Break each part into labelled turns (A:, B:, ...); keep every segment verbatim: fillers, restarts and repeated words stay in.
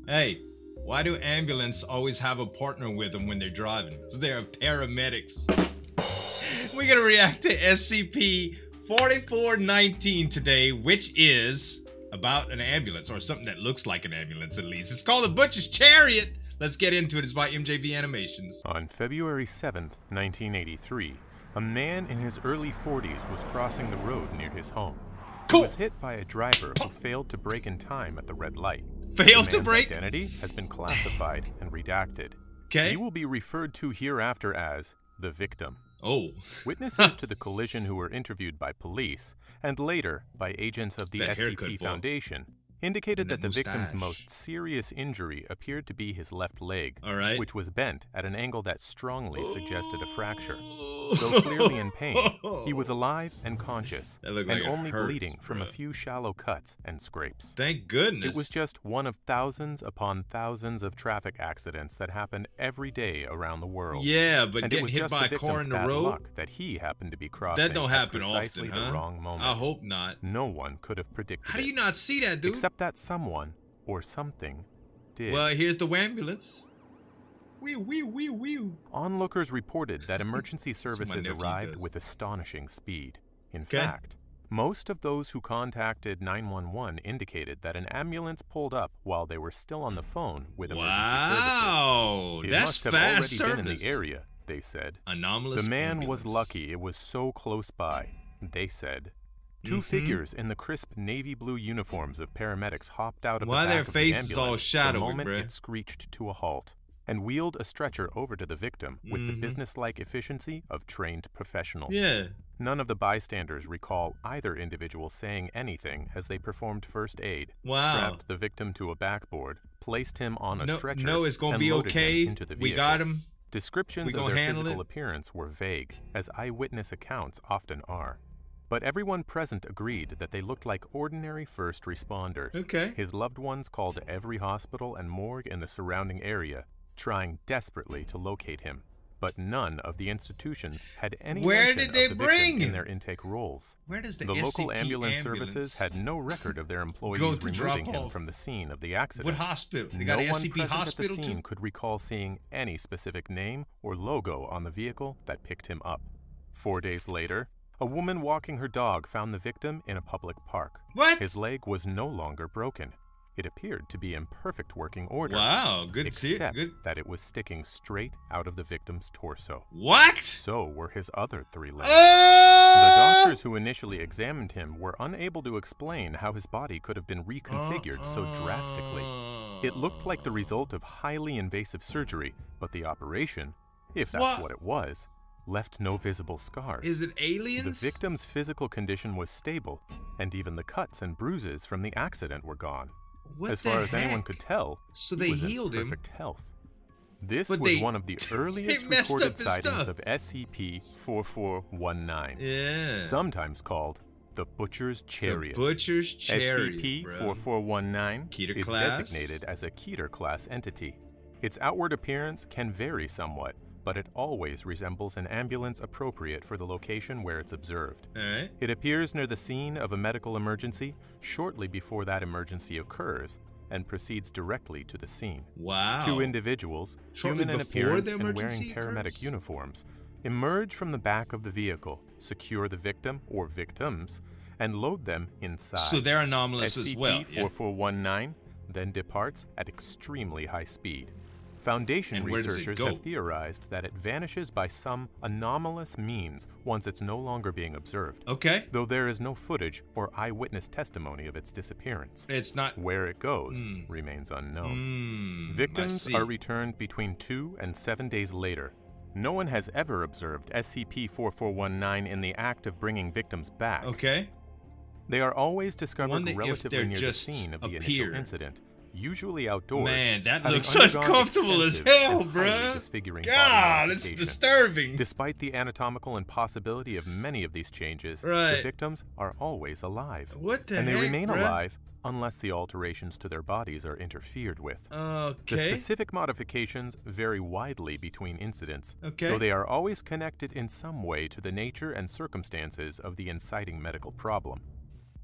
A: Hey, why do ambulances always have a partner with them when they're driving? Because they're paramedics. We're gonna react to S C P forty-four nineteen today, which is about an ambulance, or something that looks like an ambulance at least. It's called The Butcher's Chariot. Let's get into it. It's by M J V Animations.
B: On February seventh, nineteen eighty-three, a man in his early forties was crossing the road near his home.
A: Cool.
B: He was hit by a driver who failed to brake in time at the red light.
A: Failed
B: the
A: to
B: man's
A: brake?
B: identity has been classified and redacted.
A: Okay.
B: He will be referred to hereafter as the victim.
A: Oh.
B: Witnesses to the collision who were interviewed by police and later by agents of the
A: That
B: S C P
A: haircut, Paul.
B: Foundation indicated
A: And
B: that
A: that
B: the victim's
A: mustache.
B: most serious injury appeared to be his left leg,
A: All right.
B: which was bent at an angle that strongly suggested a fracture. Though clearly in pain, he was alive and conscious,
A: That looked
B: and
A: like it
B: only
A: hurt,
B: bleeding from a
A: bruh.
B: few shallow cuts and scrapes.
A: Thank goodness.
B: It was just one of thousands upon thousands of traffic accidents that happen every day around the world.
A: Yeah, but
B: And it
A: getting
B: was
A: hit
B: just
A: by
B: the
A: a car
B: victim's
A: in the
B: bad
A: road?
B: luck that he happened to be crossing
A: That don't
B: at
A: happen
B: precisely
A: often, huh?
B: the wrong moment.
A: I hope not.
B: No one could have predicted
A: How do
B: it,
A: you not see that, dude?
B: except that someone or something did.
A: Well, here's the ambulance. Wee wee wee wee.
B: Onlookers reported that emergency
A: That's what my
B: services
A: nephew
B: arrived
A: does.
B: with astonishing speed. In
A: Okay.
B: fact, most of those who contacted nine one one indicated that an ambulance pulled up while they were still on the phone with emergency
A: Wow,
B: services. It
A: that's
B: must have
A: fast
B: already
A: service.
B: been in the area, they said.
A: Anomalous
B: The man
A: ambulance.
B: was lucky it was so close by, they said. Two
A: Mhm.
B: figures in the crisp navy blue uniforms of paramedics hopped out of
A: Why
B: the back
A: their
B: of the
A: faces all
B: ambulance
A: shadowy,
B: the moment
A: bruh?
B: it screeched to a halt, and wheeled a stretcher over to the victim with the
A: Mhm.
B: businesslike efficiency of trained professionals.
A: Yeah.
B: None of the bystanders recall either individual saying anything as they performed first aid,
A: Wow.
B: strapped the victim to a backboard, placed him on a
A: No,
B: stretcher,
A: no, it's gonna
B: and
A: be
B: loaded him
A: okay.
B: into the
A: We
B: vehicle.
A: got him.
B: Descriptions
A: We
B: of
A: gonna
B: their
A: handle
B: physical
A: it.
B: appearance were vague, as eyewitness accounts often are. But everyone present agreed that they looked like ordinary first responders.
A: Okay.
B: His loved ones called every hospital and morgue in the surrounding area, trying desperately to locate him. But none of the institutions had any
A: Where
B: mention
A: did
B: of
A: they
B: the
A: bring
B: victim
A: him?
B: in their intake rolls.
A: Where does the,
B: The
A: S C P
B: local ambulance,
A: ambulance
B: services had no record of their employees
A: Go to drop
B: removing him
A: off?
B: from the scene of the accident.
A: What hospital? They
B: No
A: got an
B: one
A: S C P
B: present
A: hospital
B: at the scene
A: too?
B: could recall seeing any specific name or logo on the vehicle that picked him up. Four days later, a woman walking her dog found the victim in a public park.
A: What?
B: His leg was no longer broken. It appeared to be in perfect working order.
A: Wow, good to see it.
B: Except
A: Good.
B: that it was sticking straight out of the victim's torso.
A: What?
B: So were his other three legs.
A: Oh!
B: The doctors who initially examined him were unable to explain how his body could have been reconfigured so drastically. It looked like the result of highly invasive surgery, but the operation, if that's
A: What?
B: what it was, left no visible scars.
A: Is it aliens?
B: The victim's physical condition was stable, and even the cuts and bruises from the accident were gone.
A: What
B: as
A: the
B: far as anyone
A: heck?
B: could tell,
A: So
B: he
A: they
B: was
A: healed
B: in
A: him.
B: perfect health. This
A: But
B: was
A: they-
B: one of the earliest
A: messed up
B: recorded
A: his
B: sightings
A: stuff.
B: of S C P forty-four nineteen,
A: Yeah.
B: sometimes called the Butcher's Chariot.
A: The Butcher's Chariot,
B: S C P
A: bro.
B: forty-four nineteen
A: Keter
B: is
A: class?
B: designated as a Keter class entity. Its outward appearance can vary somewhat, but it always resembles an ambulance appropriate for the location where it's observed.
A: All right.
B: It appears near the scene of a medical emergency shortly before that emergency occurs and proceeds directly to the scene.
A: Wow.
B: Two individuals,
A: Shortly
B: human in
A: before
B: appearance
A: the
B: and wearing
A: emergency
B: paramedic
A: occurs?
B: uniforms, emerge from the back of the vehicle, secure the victim or victims, and load them inside.
A: So they're anomalous as well.
B: S C P forty-four nineteen then departs at extremely high speed. Foundation
A: And where does it
B: researchers
A: go?
B: have theorized that it vanishes by some anomalous means once it's no longer being observed,
A: Okay.
B: though there is no footage or eyewitness testimony of its disappearance.
A: It's not.
B: Where it goes
A: Mm.
B: remains unknown.
A: Mm, I
B: Victims
A: see.
B: are returned between two and seven days later. No one has ever observed S C P forty-four nineteen in the act of bringing victims back.
A: Okay.
B: They are always discovered
A: Wonder if
B: relatively
A: they're
B: near the
A: just
B: scene of the
A: appear.
B: initial incident, usually outdoors.
A: Man, that
B: having
A: looks
B: undergone
A: uncomfortable as
B: extensive
A: hell,
B: and highly
A: bruh.
B: disfiguring
A: God,
B: body
A: it's
B: modification.
A: disturbing.
B: Despite the anatomical impossibility of many of these changes,
A: Right.
B: the victims are always alive.
A: What the
B: and they
A: heck,
B: remain
A: bruh?
B: alive unless the alterations to their bodies are interfered with. The
A: Okay.
B: specific modifications vary widely between incidents,
A: Okay.
B: though they are always connected in some way to the nature and circumstances of the inciting medical problem.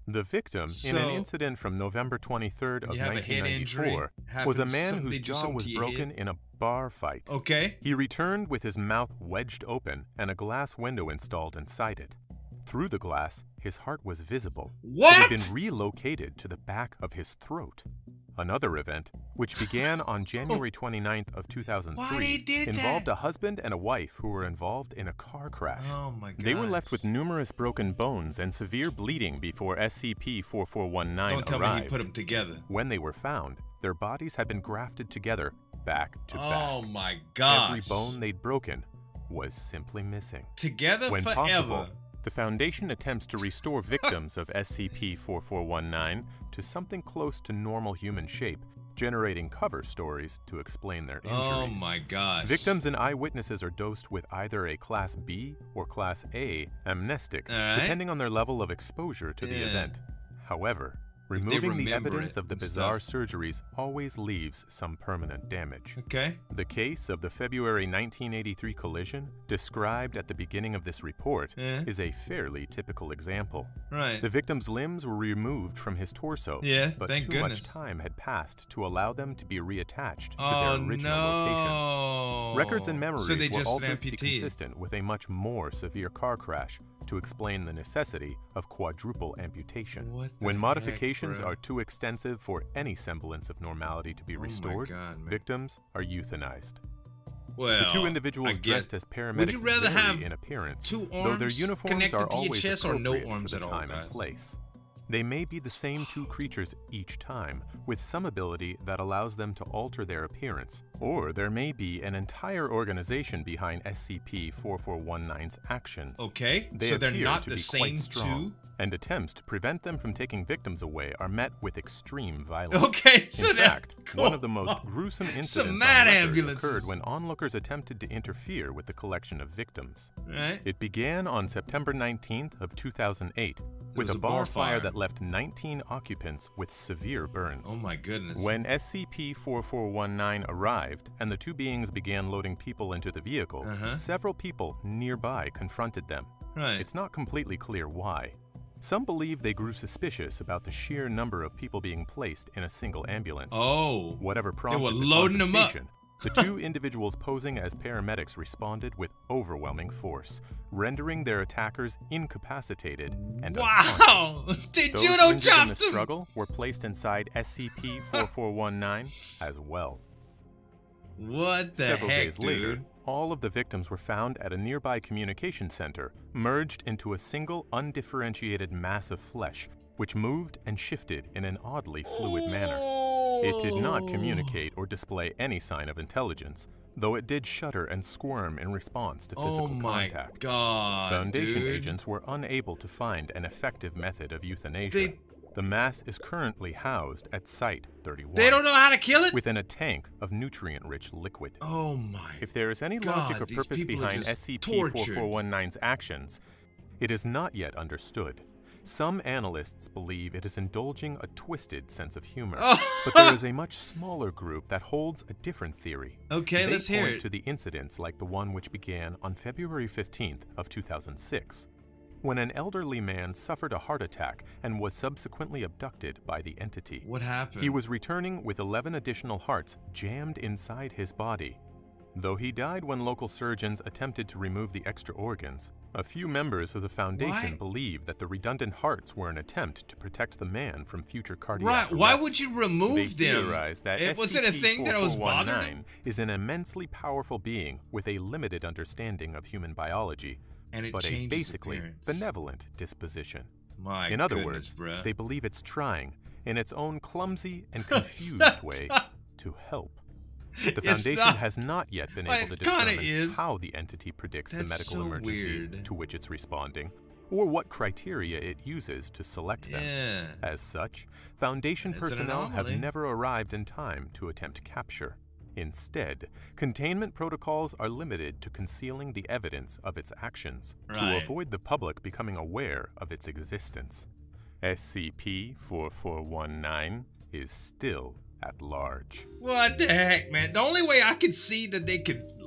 B: The victim,
A: So,
B: in an incident from November twenty-third of
A: you have a
B: nineteen
A: head injury,
B: ninety-four,
A: happened-
B: was a man
A: some- they
B: whose
A: do
B: jaw
A: something
B: was
A: to your
B: broken
A: head?
B: in a bar fight.
A: Okay.
B: He returned with his mouth wedged open and a glass window installed inside it. Through the glass, his heart was visible.
A: What?
B: It had been relocated to the back of his throat. Another event, which began on January twenty-ninth of two thousand three,
A: Why they did
B: involved
A: that?
B: a husband and a wife who were involved in a car crash.
A: Oh my god.
B: They were left with numerous broken bones and severe bleeding before S C P four four one nine
A: Don't tell
B: arrived.
A: me he put them together.
B: When they were found, their bodies had been grafted together, back to back.
A: Oh my god.
B: Every bone they'd broken was simply missing.
A: Together
B: When
A: forever.
B: possible, the Foundation attempts to restore victims of S C P four four one nine to something close to normal human shape, generating cover stories to explain their injuries.
A: Oh my gosh.
B: Victims and eyewitnesses are dosed with either a Class B or Class A amnestic,
A: All right.
B: depending on their level of exposure to the
A: Yeah.
B: event. However,
A: they
B: removing the
A: remember
B: evidence
A: it
B: of the
A: and
B: bizarre
A: stuff.
B: surgeries always leaves some permanent damage.
A: Okay.
B: The case of the February nineteen eighty-three collision, described at the beginning of this report,
A: Yeah.
B: is a fairly typical example.
A: Right.
B: The victim's limbs were removed from his torso,
A: Yeah,
B: but
A: thank
B: too
A: goodness.
B: much time had passed to allow them to be reattached to
A: Oh
B: their original locations.
A: no.
B: Records and memories
A: So they
B: were
A: just
B: altered to be
A: amputated.
B: consistent with a much more severe car crash to explain the necessity of quadruple amputation.
A: What the
B: when
A: heck,
B: modifications
A: bro?
B: are too extensive for any semblance of normality to be
A: Oh my
B: restored,
A: God, man.
B: victims are euthanized.
A: Well,
B: The two
A: I
B: individuals
A: get-
B: dressed as paramedics
A: Would you rather
B: vary
A: have
B: in appearance,
A: two
B: though their
A: arms
B: uniforms
A: connected
B: are
A: to your
B: always
A: chest or no
B: appropriate
A: arms
B: for the
A: at all,
B: time
A: guys?
B: and place. They may be the same two creatures each time, with some ability that allows them to alter their appearance, or there may be an entire organization behind S C P four four one nine's actions.
A: Okay,
B: They
A: so they're
B: appear
A: not
B: to
A: the
B: be
A: same
B: quite strong,
A: two?
B: and attempts to prevent them from taking victims away are met with extreme violence.
A: Okay, so
B: In
A: they're
B: fact,
A: cool.
B: one of the most gruesome incidents
A: Some
B: on
A: mad
B: record
A: ambulances.
B: occurred when onlookers attempted to interfere with the collection of victims.
A: Right?
B: It began on September nineteenth of two thousand eight with
A: was
B: a
A: a
B: bar
A: bar
B: fire
A: fire.
B: that left nineteen occupants with severe burns.
A: Oh my goodness.
B: When S C P four four one nine arrived and the two beings began loading people into the vehicle,
A: Uh-huh.
B: several people nearby confronted them.
A: Right.
B: It's not completely clear why. Some believe they grew suspicious about the sheer number of people being placed in a single ambulance.
A: Oh.
B: Whatever prompted
A: were
B: the
A: loading 'em up.
B: confrontation, the two individuals posing as paramedics responded with overwhelming force, rendering their attackers incapacitated and
A: Wow!
B: unconscious.
A: They
B: Those
A: judo
B: injured in the
A: chopped them!
B: struggle were placed inside S C P four four one nine as well.
A: What the
B: Several
A: heck,
B: days
A: dude?
B: later, all of the victims were found at a nearby communication center, merged into a single undifferentiated mass of flesh, which moved and shifted in an oddly fluid manner. It did not communicate or display any sign of intelligence, though it did shudder and squirm in response to physical
A: Oh my
B: contact.
A: god,
B: Foundation
A: dude.
B: agents were unable to find an effective method of euthanasia.
A: They-
B: The mass is currently housed at Site thirty-one.
A: They don't know how to kill it?
B: Within a tank of nutrient-rich liquid.
A: Oh my
B: If there is any
A: God,
B: logic or
A: these
B: purpose
A: people are
B: behind
A: just
B: S C P four
A: tortured.
B: four one nine's actions, it is not yet understood. Some analysts believe it is indulging a twisted sense of humor,
A: Oh.
B: but there is a much smaller group that holds a different theory.
A: Okay,
B: they
A: let's hear
B: point
A: it.
B: to the incidents like the one which began on February fifteenth of two thousand six, when an elderly man suffered a heart attack and was subsequently abducted by the entity.
A: What happened?
B: He was returning with eleven additional hearts jammed inside his body. Though he died when local surgeons attempted to remove the extra organs, a few members of the Foundation
A: Why?
B: believe that the redundant hearts were an attempt to protect the man from future cardiac
A: Right, why
B: arrest.
A: would you remove
B: They
A: them?
B: theorize that
A: It, was it a thing that was bothering them?
B: S C P four four one nine is an immensely powerful being with a limited understanding of human biology,
A: And it
B: but a
A: changes
B: basically
A: appearance.
B: benevolent disposition.
A: My
B: In other
A: goodness,
B: words,
A: bruh.
B: they believe it's trying, in its own clumsy and confused way, to help. The
A: It's
B: Foundation
A: not.
B: has not yet been
A: Well,
B: able to
A: it kinda
B: determine
A: is.
B: how the entity predicts the
A: That's
B: medical
A: so
B: emergencies
A: weird.
B: to which it's responding, or what criteria it uses to select them.
A: Yeah.
B: As such, Foundation
A: It's an
B: personnel have
A: anomaly.
B: never arrived in time to attempt capture. Instead, containment protocols are limited to concealing the evidence of its actions to
A: Right.
B: avoid the public becoming aware of its existence. S C P four four one nine is still at large.
A: What the heck, man? The only way I could see that they could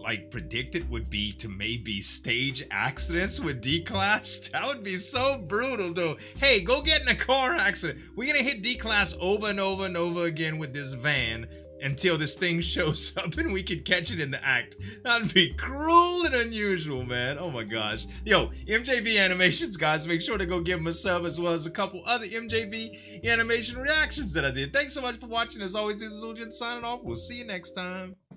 A: like predicted would be to maybe stage accidents with D-Class. That would be so brutal, though. Hey, go get in a car accident. We're gonna hit D-Class over and over and over again with this van until this thing shows up and we can catch it in the act. That'd be cruel and unusual, man. Oh my gosh. Yo, M J V Animations, guys. Make sure to go give him a sub, as well as a couple other M J V animation reactions that I did. Thanks so much for watching. As always, this is Uljin signing off. We'll see you next time.